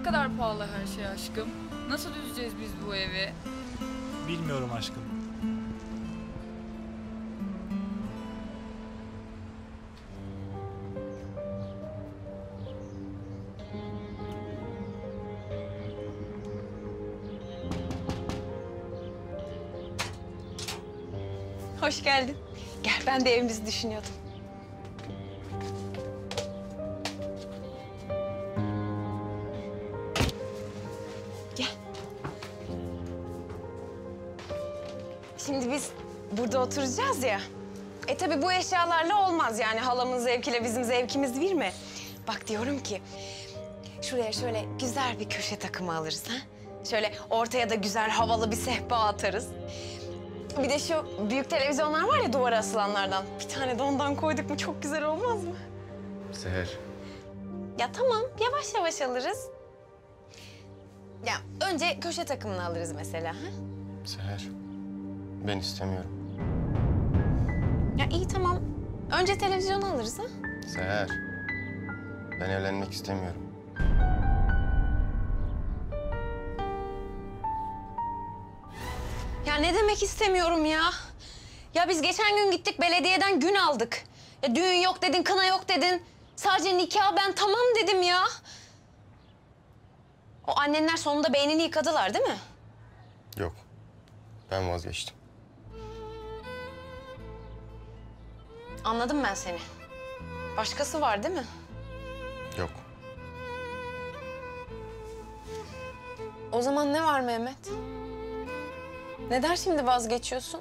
kadar pahalı her şey aşkım. Nasıl düzeceğiz biz bu evi? Bilmiyorum aşkım. Hoş geldin. Gel, ben de evimizi düşünüyordum. Gel. Şimdi biz burada oturacağız ya. Tabii bu eşyalarla olmaz yani. Halamın zevkiyle bizim zevkimiz bir mi? Bak diyorum ki, şuraya şöyle güzel bir köşe takımı alırız ha. Şöyle ortaya da güzel havalı bir sehpa atarız. Bir de şu büyük televizyonlar var ya duvara asılanlardan. Bir tane de ondan koyduk mu çok güzel olmaz mı? Seher. Ya tamam, yavaş yavaş alırız. Ya önce köşe takımını alırız mesela. Ha? Seher. Ben istemiyorum. Ya iyi tamam. Önce televizyonu alırız ha. Seher. Ben evlenmek istemiyorum. Ya ne demek istemiyorum ya? Ya biz geçen gün gittik belediyeden gün aldık. Ya düğün yok dedin, kına yok dedin. Sadece nikah ben tamam dedim ya. O annenler sonunda beynini yıkadılar değil mi? Yok. Ben vazgeçtim. Anladım ben seni. Başkası var değil mi? Yok. O zaman ne var Mehmet? Neden şimdi vazgeçiyorsun?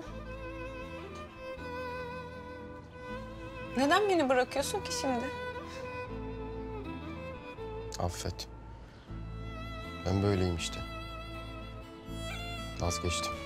Neden beni bırakıyorsun ki şimdi? Affet. Ben böyleyim işte. Vazgeçtim.